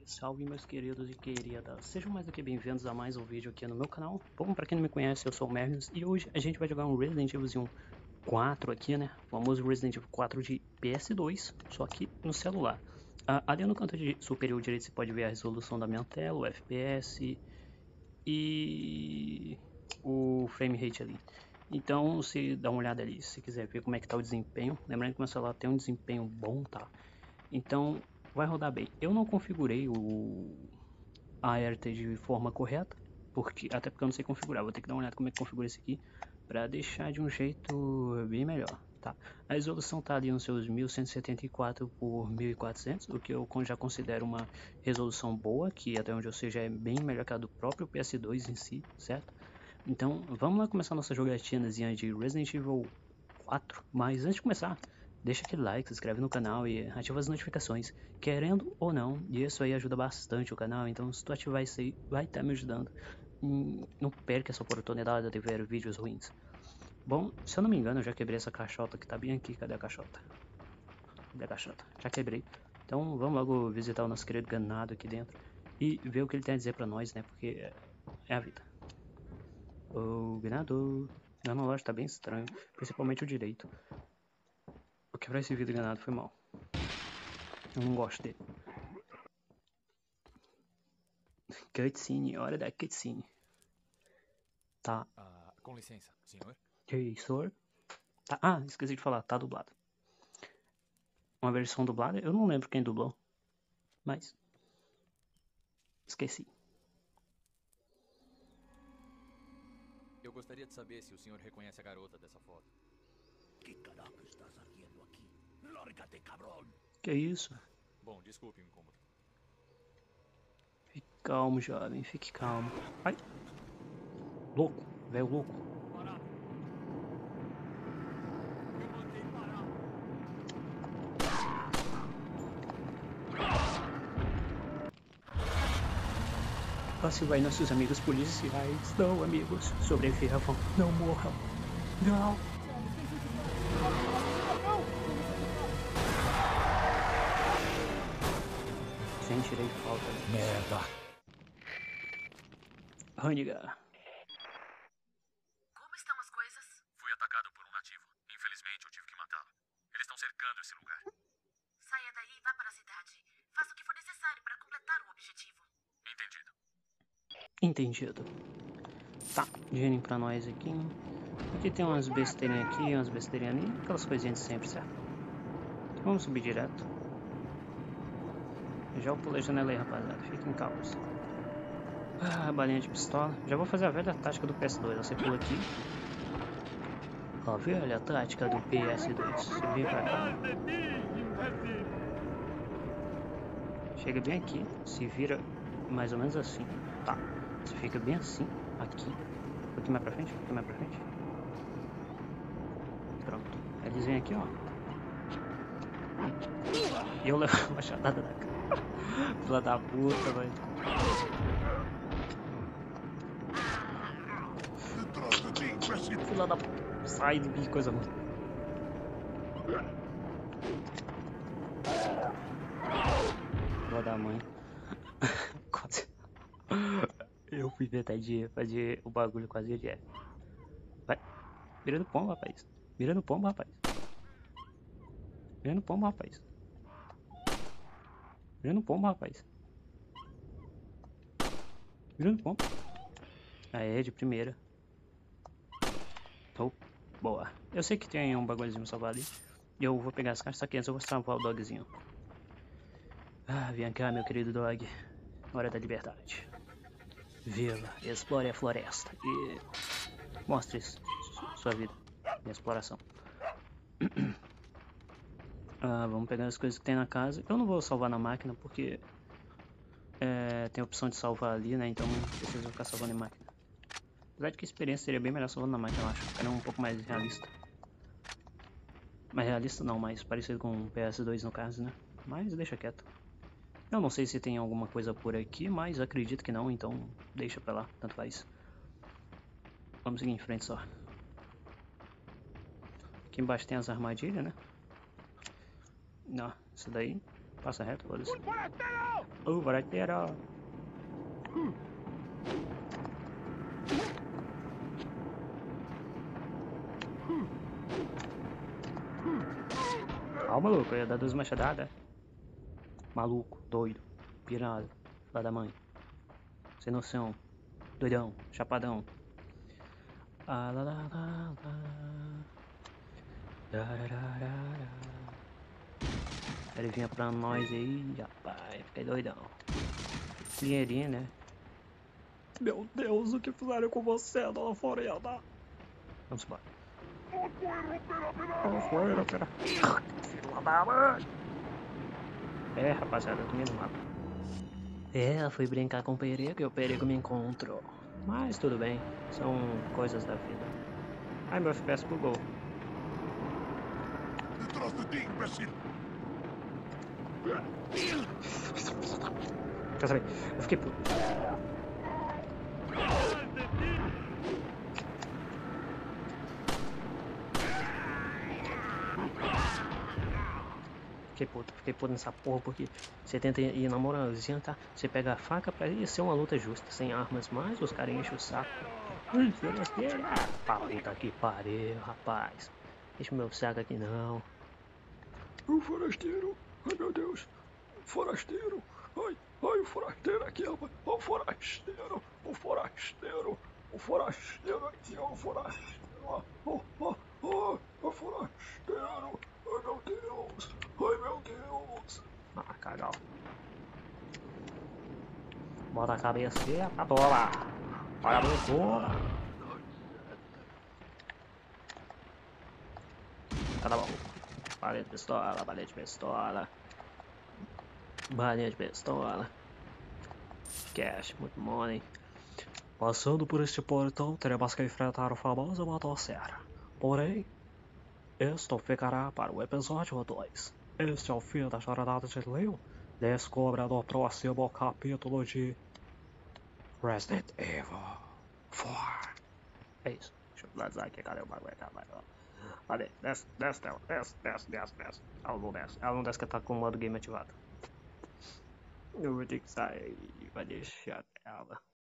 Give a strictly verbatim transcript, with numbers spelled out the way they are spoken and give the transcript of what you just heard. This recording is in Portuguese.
Salve meus queridos e queridas, sejam mais do que bem-vindos a mais um vídeo aqui no meu canal. Bom, pra quem não me conhece, eu sou o Merlins e hoje a gente vai jogar um Resident Evil quatro aqui, né? O famoso Resident Evil quatro de P S dois, só que no celular. Ah, ali no canto de superior direito você pode ver a resolução da minha tela, o F P S e o frame rate ali. Então você dá uma olhada ali, se quiser ver como é que tá o desempenho. Lembrando que meu celular tem um desempenho bom, tá? Então vai rodar bem. Eu não configurei o a A R T de forma correta, porque até porque eu não sei configurar. Vou ter que dar uma olhada como é que configura isso aqui para deixar de um jeito bem melhor, tá? A resolução tá ali nos seus mil cento e setenta e quatro por mil e quatrocentos, o que eu já considero uma resolução boa, que até onde eu sei já é bem melhor que a do próprio P S dois em si, certo? Então vamos lá começar nossa jogatinazinha de Resident Evil quatro, mas antes de começar, deixa aquele like, se inscreve no canal e ativa as notificações, querendo ou não, e isso aí ajuda bastante o canal, então se tu ativar isso aí, vai estar tá me ajudando. E não perca essa oportunidade de ver vídeos ruins. Bom, se eu não me engano, eu já quebrei essa caixota que tá bem aqui. Cadê a caixota? Cadê a caixota? Já quebrei. Então vamos logo visitar o nosso querido ganado aqui dentro e ver o que ele tem a dizer pra nós, né? Porque é a vida. Ô, ganado. Não, na loja tá bem estranho, principalmente o direito. Vou quebrar esse vidro ganado, foi mal. Eu não gosto dele. Cutscene, hora da cutscene. Tá. Ah, com licença, senhor. Ei, senhor? Tá. Ah, esqueci de falar, tá dublado. Uma versão dublada, eu não lembro quem dublou. Mas. Esqueci. Eu gostaria de saber se o senhor reconhece a garota dessa foto. Que caraca estás haciendo aqui? Lárgate, cabrón! Que isso? Bom, desculpe o incômodo. Fique calmo, jovem, fique calmo. Ai. Louco, velho louco. Parado! Eu mandei parar! Passe vai nossos amigos policiais. Não, amigos, sobrevivam, não morram. Não. Sem tirei falta. Merda! Haniga. Como estão as coisas? Fui atacado por um nativo. Infelizmente, eu tive que matá-lo. Eles estão cercando esse lugar. Saia daí e vá para a cidade. Faça o que for necessário para completar o objetivo. Entendido. Entendido. Tá, dinheirinho pra nós aqui. Aqui tem umas besteirinhas aqui, umas besteirinhas ali. Aquelas coisinhas de sempre, certo? Vamos subir direto. Já eu pulei a janela aí, rapaziada. Fiquem calmos. Ah, balinha de pistola. Já vou fazer a velha tática do P S dois. Você pula aqui. A velha tática do P S dois. Você vem pra cá. Chega bem aqui. Se vira mais ou menos assim. Tá. Você fica bem assim. Aqui. Um pouquinho mais pra frente. Um pouquinho mais pra frente. Pronto. Eles vêm aqui, ó. E eu levo uma machadada na cara. Filha da puta, velho. Filha da puta. Sai do bico, coisa ruim. Filha da mãe. Eu fui tentar de fazer o bagulho quase ele é. Vai. Vira no pombo, rapaz. Vira no pombo, rapaz. Vira no pombo, rapaz. Vira no pombo, rapaz. Vira no pombo. Aê, de primeira. Oh, boa. Eu sei que tem um bagulhozinho pra salvar ali. E eu vou pegar as caixas, só que antes eu vou salvar o dogzinho. Ah, vem cá, meu querido dog. Hora da liberdade. Viva, explore a floresta e mostre sua vida e exploração. Ah, vamos pegar as coisas que tem na casa. Eu não vou salvar na máquina porque é, tem a opção de salvar ali, né? Então não preciso ficar salvando em máquina. Apesar de que a experiência seria bem melhor salvando na máquina, eu acho. Ficaria um pouco mais realista. Mais realista não, mais parecido com o P S dois no caso, né? Mas deixa quieto. Eu não sei se tem alguma coisa por aqui, mas acredito que não, então deixa pra lá, tanto faz. Vamos seguir em frente só. Aqui embaixo tem as armadilhas, né? Não, isso daí. Passa reto, foda-se. Uh, forasteiro! Calma, maluco, eu ia dar duas machadadas. Maluco, doido, pirado, lá da mãe. Sem noção, doidão, chapadão. Ah, lá, lá, lá, lá. Dararara. Ele vinha pra nós aí, rapaz, fiquei doidão. Dinheirinho, né? Meu Deus, o que fizeram com você, dona Florenda? Vamos embora. Florenda, pera. Filha da mãe! É, rapaziada, eu tô no mapa. É, eu fui brincar com o perigo e o perigo me encontrou. Mas tudo bem, são coisas da vida. Ai, meu F P S bugou. Detrás de ti, imbécil! Quer saber? Eu fiquei puto. Fiquei puto, fiquei puto nessa porra porque você tenta ir na moralzinha, tá? Você pega a faca pra ir ser uma luta justa, sem armas, mas os caras enchem o saco. Ui, forasteiro! Ah, puta que pariu, rapaz. Deixa o meu saco aqui não. O forasteiro! Ai meu Deus! O forasteiro! Ai, ai, o forasteiro aqui, rapaz! O forasteiro! O forasteiro! O forasteiro aqui, o forasteiro! Oh, oh, oh, o forasteiro! Ai meu Deus! Ai meu Deus! Ah, cagal. Bota a cabeça pra bola. Olha a loucura. Tá bom. Balinha de pistola, balinha de pistola. Balinha de pistola. Cash, muito money. Passando por este portão, teremos que enfrentar o famoso motosserra. Porém, isto ficará para o episódio dois. Este é o fim da jornada de Leon. Descubra no próximo capítulo de Resident Evil quatro. É isso. Deixa eu finalizar aqui. Cadê o bagulho? Cadê? Desce, desce, desce, desce, desce, desce, desce. Ela não desce. Ela não desce que tá com o modo game ativado. Eu vou ter que sair. Vai deixar ela.